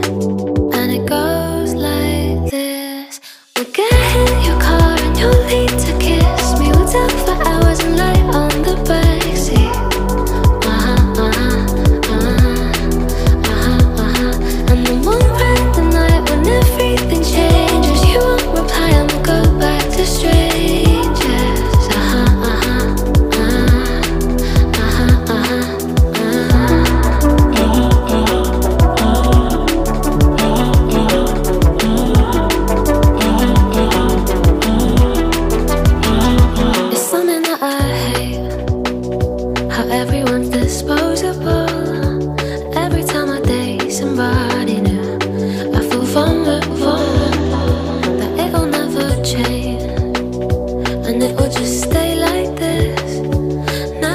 And it goes like this. We'll get in your car and you'll need to kiss me. We'll talk for hours and lie on the backseat. And then one random night when everything changes, you won't reply and we'll go back to strangers. It's something that I hate, how everyone's disposable.